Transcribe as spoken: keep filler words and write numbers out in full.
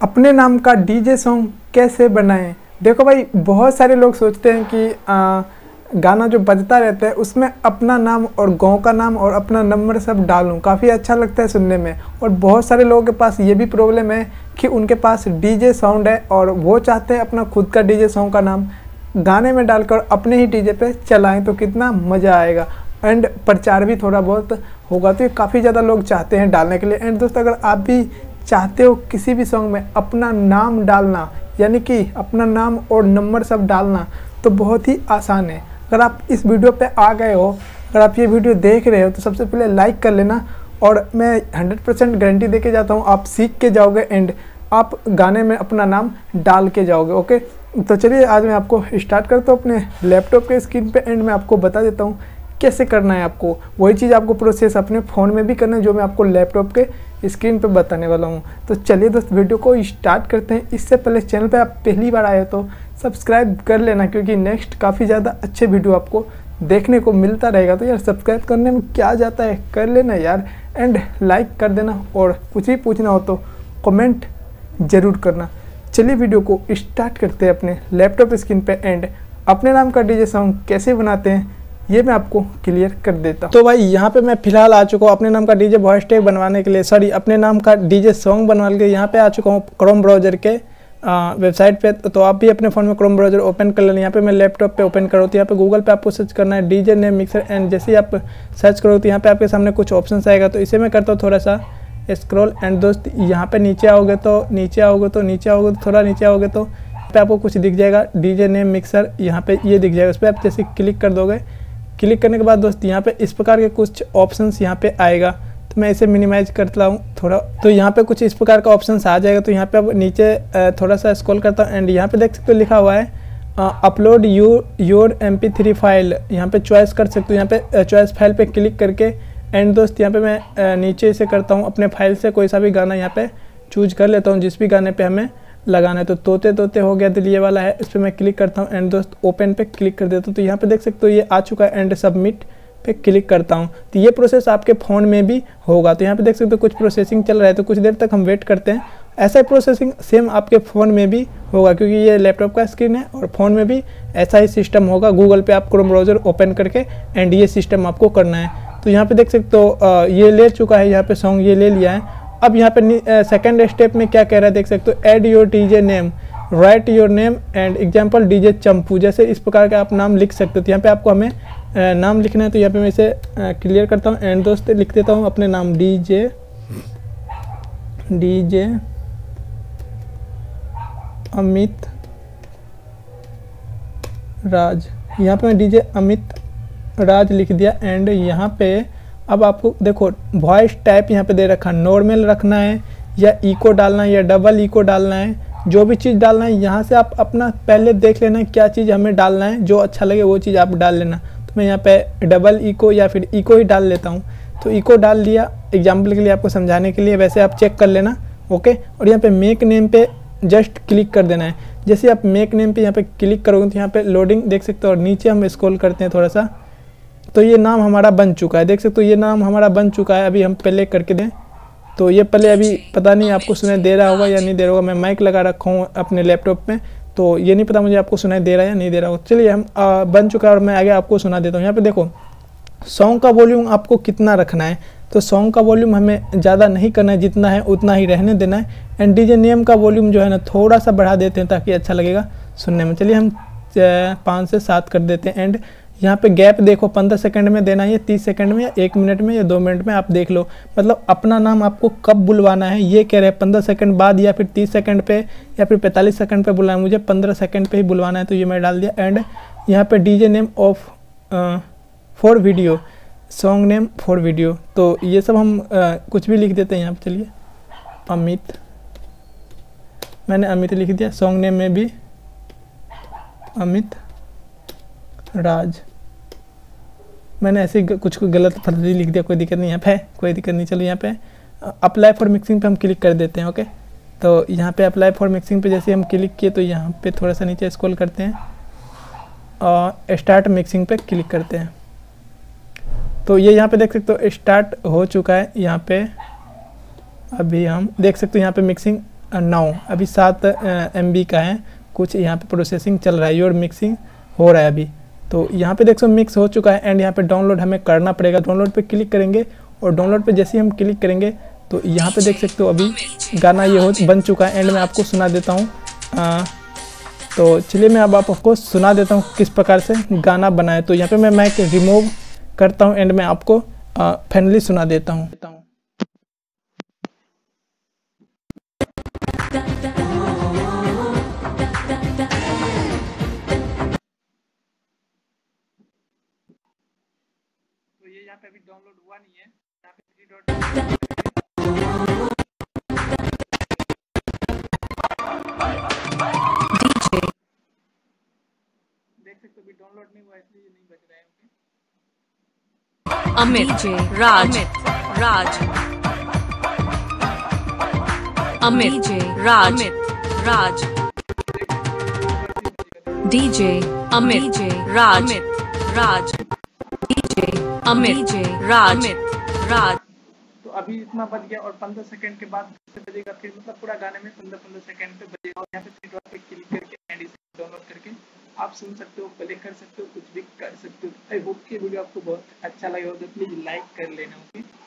अपने नाम का डीजे सॉन्ग कैसे बनाएं। देखो भाई, बहुत सारे लोग सोचते हैं कि आ, गाना जो बजता रहता है उसमें अपना नाम और गांव का नाम और अपना नंबर सब डालूं, काफ़ी अच्छा लगता है सुनने में। और बहुत सारे लोगों के पास ये भी प्रॉब्लम है कि उनके पास डीजे साउंड है और वो चाहते हैं अपना खुद का डीजे सॉन्ग का नाम गाने में डालकर अपने ही डीजे पे चलाएं तो कितना मज़ा आएगा एंड प्रचार भी थोड़ा बहुत होगा। तो ये काफ़ी ज़्यादा लोग चाहते हैं डालने के लिए। एंड दोस्तों, अगर आप भी चाहते हो किसी भी सॉन्ग में अपना नाम डालना, यानी कि अपना नाम और नंबर सब डालना, तो बहुत ही आसान है। अगर आप इस वीडियो पे आ गए हो, अगर आप ये वीडियो देख रहे हो, तो सबसे पहले लाइक कर लेना। और मैं हंड्रेड परसेंट गारंटी दे के जाता हूँ, आप सीख के जाओगे एंड आप गाने में अपना नाम डाल के जाओगे। ओके, तो चलिए आज मैं आपको स्टार्ट करता हूँ अपने लैपटॉप के स्क्रीन पे एंड मैं आपको बता देता हूँ कैसे करना है। आपको वही चीज़ आपको प्रोसेस अपने फ़ोन में भी करना है जो मैं आपको लैपटॉप के स्क्रीन पे बताने वाला हूँ। तो चलिए दोस्त, वीडियो को स्टार्ट करते हैं। इससे पहले चैनल पे आप पहली बार आए हो तो सब्सक्राइब कर लेना, क्योंकि नेक्स्ट काफ़ी ज़्यादा अच्छे वीडियो आपको देखने को मिलता रहेगा। तो यार सब्सक्राइब करने में क्या जाता है, कर लेना यार, एंड लाइक कर देना। और कुछ भी पूछना हो तो कमेंट ज़रूर करना। चलिए वीडियो को स्टार्ट करते हैं अपने लैपटॉप स्क्रीन पे एंड अपने नाम का डीजे सॉन्ग कैसे बनाते हैं ये मैं आपको क्लियर कर देता हूँ। तो भाई यहाँ पे मैं फिलहाल आ चुका हूँ अपने नाम का डीजे वॉइस टैग बनवाने के लिए, सॉरी अपने नाम का डीजे सॉन्ग बनवाने के लिए यहाँ पे आ चुका हूँ क्रोम ब्राउज़र के वेबसाइट पे। तो आप भी अपने फ़ोन में क्रोम ब्राउज़र ओपन कर लेना। यहाँ पे मैं लैपटॉप पे ओपन करो तो यहाँ पे गूगल पे आपको सर्च करना है डीजे नेम मिक्सर एंड जैसे ही आप सर्च करो तो यहाँ पे आपके सामने कुछ ऑप्शन आएगा। तो इसे मैं करता हूँ थोड़ा सा स्क्रॉल एंड दोस्त यहाँ पे नीचे आओगे तो नीचे आओगे तो नीचे आओगे तो थोड़ा नीचे आओगे तो पे आपको कुछ दिख जाएगा डीजे नेम मिक्सर, यहाँ पे ये दिख जाएगा। उस पर आप जैसे क्लिक कर दोगे, क्लिक करने के बाद दोस्त यहाँ पे इस प्रकार के कुछ ऑप्शंस यहाँ पे आएगा। तो मैं इसे मिनिमाइज करता हूँ थोड़ा, तो यहाँ पे कुछ इस प्रकार का ऑप्शंस आ जाएगा। तो यहाँ पे अब नीचे थोड़ा सा स्क्रॉल करता हूँ एंड यहाँ पे देख सकते हो लिखा हुआ है upload you your M P three file. यहाँ पे चॉइस कर सकते हो, यहाँ पे चॉइस फाइल पे क्लिक करके एंड दोस्त यहाँ पे मैं नीचे इसे करता हूँ अपने फाइल से कोई सा भी गाना यहाँ पे चूज कर लेता हूँ जिस भी गाने पे हमें लगाना है। तो तोते तोते हो गया दिल ये वाला है, इस पर मैं क्लिक करता हूँ एंड दोस्त ओपन पे क्लिक कर देता हूँ। तो यहाँ पे देख सकते हो ये आ चुका है एंड सबमिट पे क्लिक करता हूँ। तो ये प्रोसेस आपके फ़ोन में भी होगा। तो यहाँ पे देख सकते हो कुछ प्रोसेसिंग चल रहा है, तो कुछ देर तक हम वेट करते हैं। ऐसा ही प्रोसेसिंग सेम आपके फ़ोन में भी होगा, क्योंकि ये लैपटॉप का स्क्रीन है और फ़ोन में भी ऐसा ही सिस्टम होगा। गूगल पे आप क्रोम ब्राउज़र ओपन करके एंड ये सिस्टम आपको करना है। तो यहाँ पे देख सकते हो ये ले चुका है, यहाँ पे सॉन्ग ये ले लिया है। अब यहाँ पे सेकंड स्टेप में क्या कह रहा है देख सकते हो, add your DJ name, write your name and example DJ Champu, जैसे इस प्रकार का आप नाम लिख सकते हो। तो यहाँ पे आपको हमें आ, नाम लिखना है। तो यहाँ पे मैं इसे क्लियर करता हूँ एंड दोस्त लिख देता हूँ अपने नाम डीजे डीजे अमित राज। यहाँ पे मैं डीजे अमित राज लिख दिया एंड यहाँ पे अब आपको देखो वॉइस टाइप यहाँ पे दे रखा, नॉर्मल रखना है या इको डालना है या डबल इको डालना है, जो भी चीज़ डालना है यहाँ से आप अपना पहले देख लेना क्या चीज़ हमें डालना है, जो अच्छा लगे वो चीज़ आप डाल लेना। तो मैं यहाँ पे डबल इको या फिर इको ही डाल लेता हूँ। तो इको डाल दिया एग्जाम्पल के लिए, आपको समझाने के लिए, वैसे आप चेक कर लेना। ओके, और यहाँ पे मेक नेम पे जस्ट क्लिक कर देना है। जैसे आप मेक नेम पे यहाँ पे क्लिक करोगे तो यहाँ पे लोडिंग देख सकते हो और नीचे हम स्क्रॉल करते हैं थोड़ा सा, तो ये नाम हमारा बन चुका है। देख सकते हो ये नाम हमारा बन चुका है। अभी हम प्ले करके दें तो ये प्ले अभी पता नहीं आपको सुनाई दे रहा होगा या नहीं दे रहा होगा। मैं माइक लगा रखा हूँ अपने लैपटॉप में, तो ये नहीं पता मुझे आपको सुनाई दे रहा है या नहीं दे रहा होगा। चलिए हम आ, बन चुका है और मैं आगे आपको सुना देता हूँ। यहाँ पे देखो सॉन्ग का वॉल्यूम आपको कितना रखना है। तो सॉन्ग का वॉल्यूम हमें ज़्यादा नहीं करना है, जितना है उतना ही रहने देना है। एंड डीजे नेम का वॉल्यूम जो है ना थोड़ा सा बढ़ा देते हैं ताकि अच्छा लगेगा सुनने में। चलिए हम पाँच से सात कर देते हैं एंड यहाँ पे गैप देखो पंद्रह सेकंड में देना है, तीस सेकंड में या एक मिनट में या दो मिनट में, आप देख लो। मतलब अपना नाम आपको कब बुलवाना है ये कह रहे हैं, पंद्रह सेकंड बाद या फिर तीस सेकंड पे या फिर पैंतालीस सेकंड पे बुलाना है। मुझे पंद्रह सेकंड पे ही बुलवाना है, तो ये मैं डाल दिया। एंड यहाँ पे DJ name off for video, song name for video, तो ये सब हम आ, कुछ भी लिख देते हैं यहाँ पे। चलिए अमित, मैंने अमित लिख दिया। सॉन्ग नेम में भी अमित राज, मैंने ऐसे कुछ को गलत फर्जी लिख दिया, कोई दिक्कत नहीं यहाँ पे, कोई दिक्कत नहीं। चलो यहाँ पे अप्लाई फॉर मिक्सिंग पे हम क्लिक कर देते हैं। ओके, तो यहाँ पे अप्लाई फॉर मिक्सिंग पे जैसे हम क्लिक किए तो यहाँ पे थोड़ा सा नीचे स्क्रॉल करते हैं और स्टार्ट मिक्सिंग पे क्लिक करते हैं। तो ये यहाँ पे देख सकते हो स्टार्ट हो चुका है। यहाँ पे अभी हम देख सकते हो यहाँ पे मिक्सिंग नौ, अभी सात एम बी का है। कुछ यहाँ पे प्रोसेसिंग चल रहा है, योर मिक्सिंग हो रहा है अभी। तो यहाँ पे देख सो मिक्स हो चुका है एंड यहाँ पे डाउनलोड हमें करना पड़ेगा। डाउनलोड पे क्लिक करेंगे और डाउनलोड पे जैसे ही हम क्लिक करेंगे तो यहाँ पे देख सकते हो अभी गाना ये हो बन चुका है एंड मैं आपको सुना देता हूँ। तो चलिए मैं अब आपको सुना देता हूँ किस प्रकार से गाना बनाए। तो यहाँ पे मैं माइक रिमूव करता हूँ एंड मैं आपको फाइनली सुना देता हूँ। तो ये यहाँ पे अभी डाउनलोड हुआ नहीं है, यहाँ पे थ्री डॉट देख सकते हो अभी डाउनलोड नहीं हुआ इसलिए नहीं बज रहा है। Amit Raj Raj Amit Raj Raj DJ Amit Raj Raj DJ Amit Raj Raj. तो अभी इतना बज गया और पंद्रह सेकंड के बाद बजेगा, फिर मतलब पूरा गाने में पंद्रह पंद्रह सेकंड पे बजेगा और यहाँ पे थ्री डॉट पे क्लिक करके एंड इसे डाउनलोड करके आप सुन सकते हो, प्ले कर सकते हो, कुछ भी कर सकते हो। आई होप कि वीडियो आपको बहुत अच्छा लगा होगा, प्लीज लाइक कर लेना। ओके।